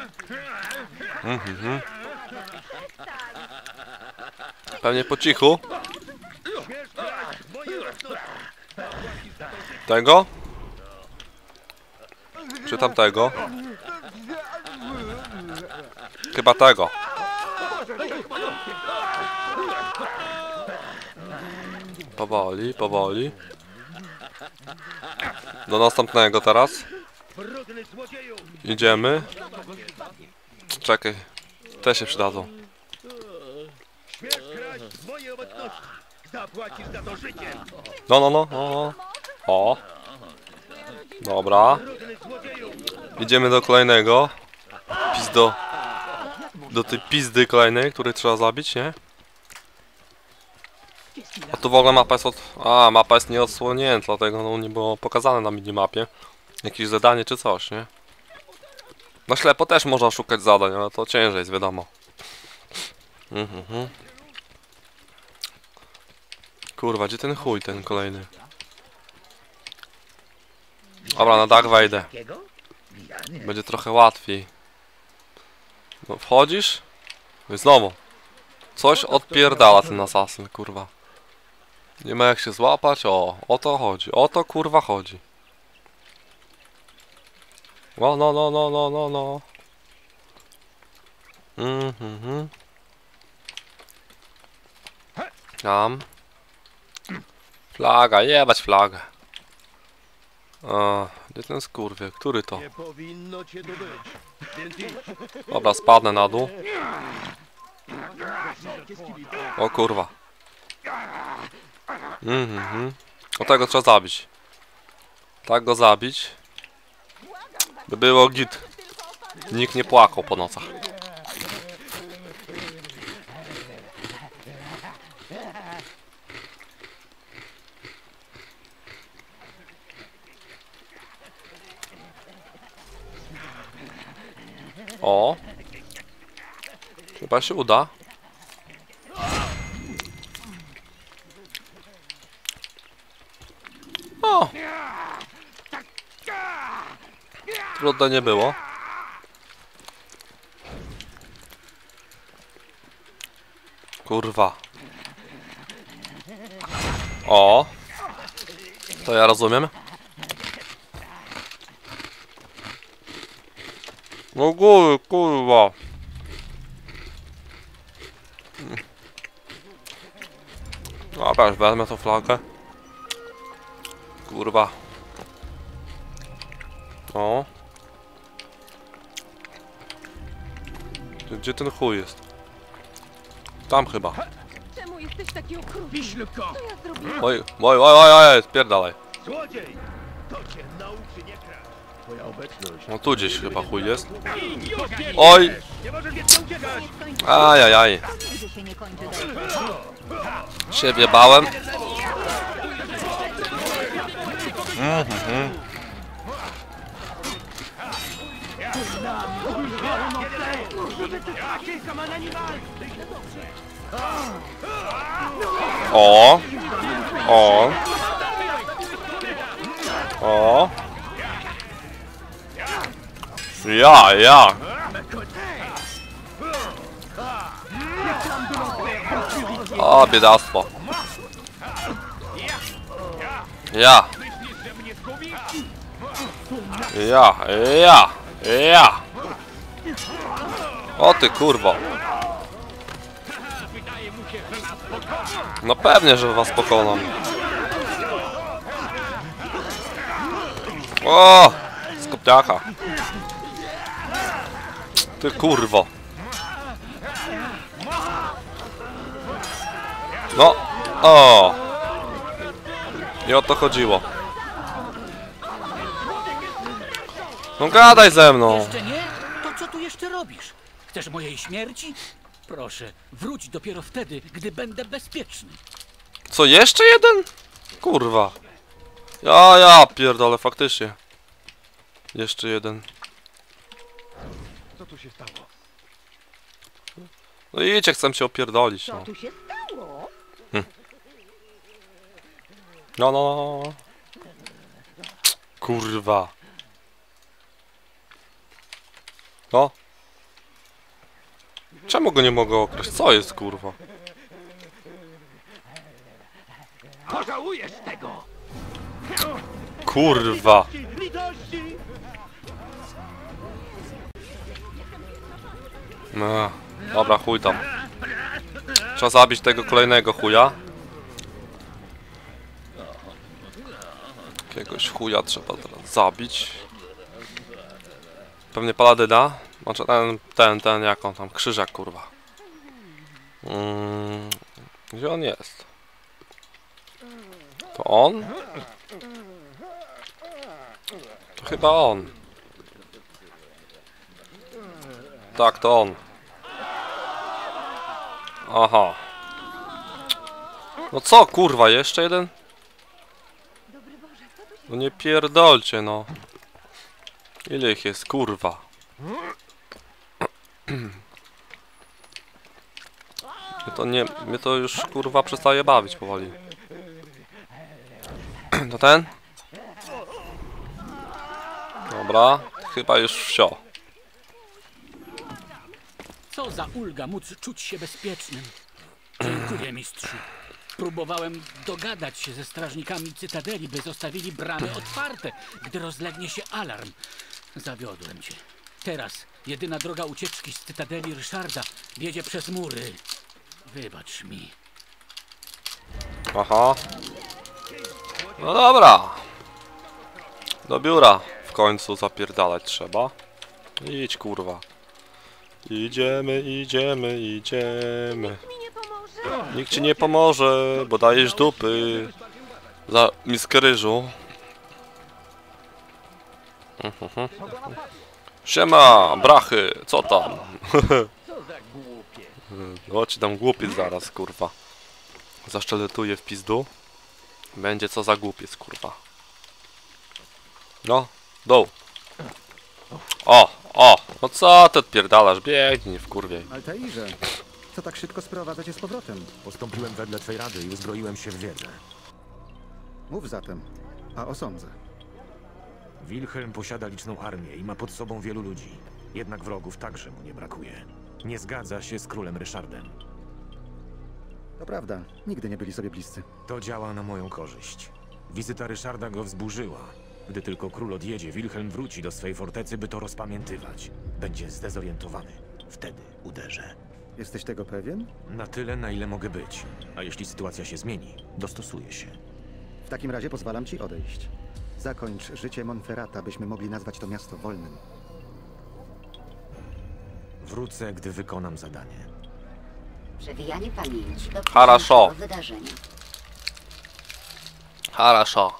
Pewnie po cichu. Tego? Czy tamtego? Chyba tego. Powoli, powoli. Do następnego teraz. Idziemy. Czekaj. Te się przydadzą. No, no, no, no. O. Dobra. Idziemy do kolejnego. Do tej pizdy kolejnej, której trzeba zabić, nie? A tu w ogóle mapa jest mapa jest nieodsłonięta, dlatego no, nie było pokazane na minimapie. Jakieś zadanie czy coś, nie? Na ślepo też można szukać zadań, ale to ciężej jest, wiadomo. Kurwa, gdzie ten chuj, ten kolejny? Dobra, na dach wejdę. Będzie trochę łatwiej. No, wchodzisz? No i znowu. Coś odpierdala ten asasyn, kurwa. Nie ma jak się złapać, o to chodzi. O to kurwa chodzi. No, no, no, no, no, no, no. Tam. Flaga, jebać flagę. Gdzie ten skurwie? Który to? Dobra, spadnę na dół. O kurwa. O tego trzeba zabić. Tak go zabić. By było git. Nikt nie płakał po nocach. O. Chyba się uda. O. Trudno nie było. Kurwa. O. To ja rozumiem. No góry, kurwa. Dobra, już wezmę tą flagę. Kurwa. O. Gdzie ten chuj jest? Tam chyba. Czemu jesteś taki okrutny? Co ja zrobiłem? Oj, spierdalaj. Złodziej! To cię nauczy nie kraść. Twoja obecność. No tu gdzieś chyba chuj jest. Oj! Nie możesz więcej uciekać! Ajajaj. Nigdy się nie kończy dobrze. Się wjebałem. O! O! O! Ja! O, biedactwo. Ja! O ty kurwo. No pewnie, że was pokonam. O! Z kopniaka. Ty kurwo. No. O! I o to chodziło. No gadaj ze mną. Jeszcze nie? To co tu jeszcze robisz? Chcesz mojej śmierci? Proszę, wróć dopiero wtedy, gdy będę bezpieczny. Co, jeszcze jeden? Kurwa. Ja pierdolę, faktycznie. Jeszcze jeden. Co tu się stało? No idźcie, chcę cię opierdolić, Co no. tu się stało? No. Kurwa. No. Czemu go nie mogę okraść? Co jest, kurwa? Pożałujesz tego! Kurwa! Litości! No, dobra, chuj tam. Trzeba zabić tego kolejnego chuja. Jakiegoś chuja trzeba teraz zabić. Pewnie paladyna. Znaczy ten, jak on tam, krzyżak, kurwa. Gdzie on jest? To on? To chyba on. Tak, to on. Aha. No co, kurwa, jeszcze jeden? Dobry Boże, co tu się... No nie pierdolcie, no. Ile ich jest, kurwa? Mnie to już, kurwa, przestaje bawić powoli. To ten? Dobra, chyba już wsio. Co za ulga móc czuć się bezpiecznym. Dziękuję, mistrzu. Próbowałem dogadać się ze strażnikami Cytadeli, by zostawili bramy otwarte, gdy rozlegnie się alarm. Zawiodłem cię. Teraz jedyna droga ucieczki z Cytadeli Ryszarda wiedzie przez mury. Wybacz mi. Aha. No dobra. Do biura w końcu zapierdalać trzeba. Idź, kurwa. Idziemy, idziemy, idziemy. Mi nie pomoże. Nikt ci nie pomoże, bo dajesz dupy. Za miskę ryżu. Siema, brachy, co tam? Co za głupie! O, ci tam głupiec zaraz, kurwa. Zaszczeletuję w pizdu. Będzie co za głupiec, kurwa. No, dół. O, no co ty odpierdalasz? Biegnij w kurwie. Altairze, co tak szybko sprowadza cię z powrotem? Postąpiłem wedle twej rady i uzbroiłem się w wiedzę. Mów zatem, a osądzę. Wilhelm posiada liczną armię i ma pod sobą wielu ludzi. Jednak wrogów także mu nie brakuje. Nie zgadza się z królem Ryszardem. To prawda, nigdy nie byli sobie bliscy. To działa na moją korzyść. Wizyta Ryszarda go wzburzyła. Gdy tylko król odjedzie, Wilhelm wróci do swej fortecy, by to rozpamiętywać. Będzie zdezorientowany. Wtedy uderzę. Jesteś tego pewien? Na tyle, na ile mogę być. A jeśli sytuacja się zmieni, dostosuję się. W takim razie pozwalam ci odejść. Zakończ życie Monferrata, byśmy mogli nazwać to miasto wolnym. Wrócę, gdy wykonam zadanie. Przewijanie pamięci do Хорошо. dzisiejszego wydarzenia. Хорошо.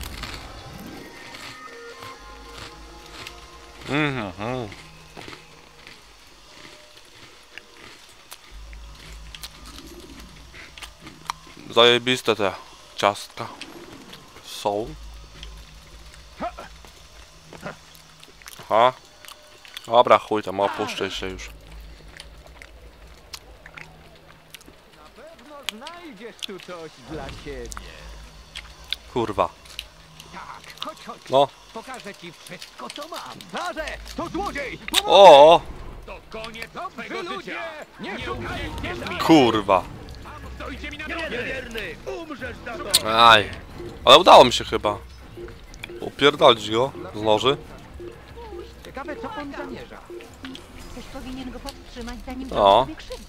Zajebiste te ciastka są. Ha? Dobra, chuj tam, opuszczę się już. Na pewno znajdziesz tu coś dla siebie. Kurwa. Tak, chodź. No. Pokażę ci wszystko, co mam. Plaże! To złodziej! O! To koniec twojego życia! Nie szukajcie mnie! Kurwa. Stójcie mi na drodze! Niewierny! Umrzesz za to! Aj. Ale udało mi się chyba. Upierdolić go z noży. Ciekawe, co on zamierza. Ktoś powinien go powstrzymać, zanim O. zrobi sobie krzywdę.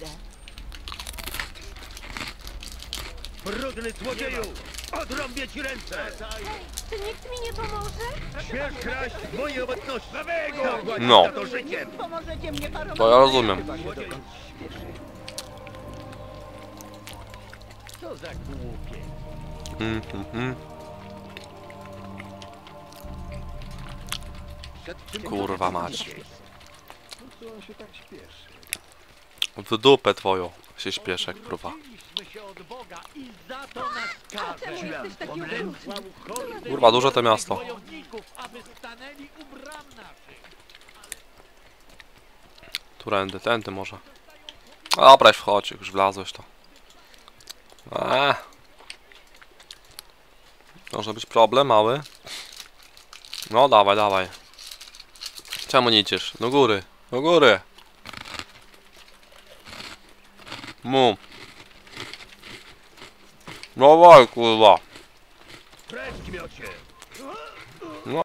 Brudny złodzieju! Odrąbię ci ręce! Czy nikt mi nie pomoże? Śmiesz kraść w mojej obecności! Prawego! No. Za to życiem! Pomożecie mnie paroma. To ja rozumiem. Co za głupie! Kurwa mać. W dupę twoją się śpieszę, kurwa. Odbiliśmy się od Boga i za to nas karze! Czemu jesteś taki okrutny? Kurwa, duże to miasto. Wojowników, aby stanęli u bram naszych! Turędy, tędy może. Dobra, wchodź, już wlazłeś to. Może być problem mały. No dawaj, dawaj. Czemu nie idziesz? Do góry, do góry. Mu. Dawaj, kurwa. Precz, gmiocie! No